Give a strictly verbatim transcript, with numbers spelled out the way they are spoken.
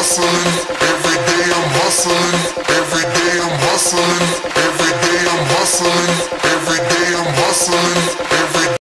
hustling. Every day I'm hustling. Every day I'm hustling. Every day I'm hustling. Every day I'm hustling. Every